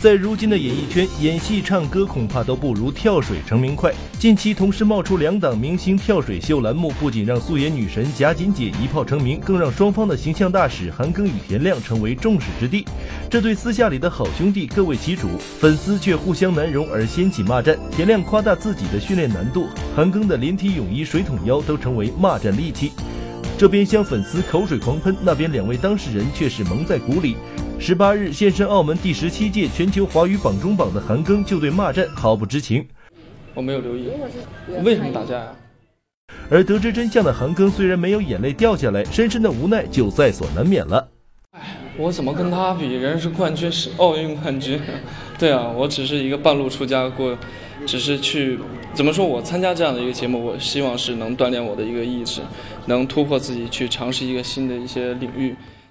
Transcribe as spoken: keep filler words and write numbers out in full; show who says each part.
Speaker 1: 在如今的演艺圈，演戏、唱歌恐怕都不如跳水成名快。近期同时冒出两档明星跳水秀栏目，不仅让素颜女神贾锦姐一炮成名，更让双方的形象大使韩庚与田亮成为众矢之的。这对私下里的好兄弟各为其主，粉丝却互相难容而掀起骂战。田亮夸大自己的训练难度，韩庚的连体泳衣、水桶腰都成为骂战利器。这边向粉丝口水狂喷，那边两位当事人却是蒙在鼓里。十八日现身澳门第十七届全球华语榜中榜的韩庚就对骂战毫不知情。
Speaker 2: 我没有留意，为什么打架呀？
Speaker 1: 而得知真相的韩庚虽然没有眼泪掉下来，深深的无奈就在所难免了。
Speaker 2: 哎，我怎么跟他比？人是冠军，是奥运冠军。对啊，我只是一个半路出家过，只是去怎么说？我参加这样的一个节目，我希望是能锻炼我的一个意志，能突破自己，去尝试一个新的一些领域。